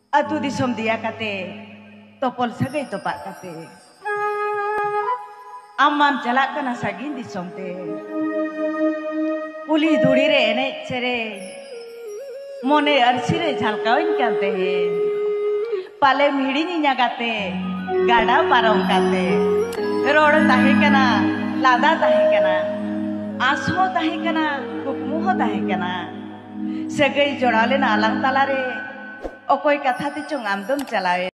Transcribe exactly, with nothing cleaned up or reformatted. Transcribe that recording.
अतु दिसम दिया काते तोपल सगै तोपा काते आमाम चलाक कना सागिन दिसम ते पुली धुड़ी रे एने चेरे मोने अरसी रे झलकाविन काते पाले मिड़ी निया गाते गाड़ा पारम काते रोड ताहे कना लादा ताहे कना आसमो ताहे कना कुकमु हो ताहे कना सगै जोड़ाले ना आलांग तालारे ओकोय कथा ते चोंग आमदम चलावे।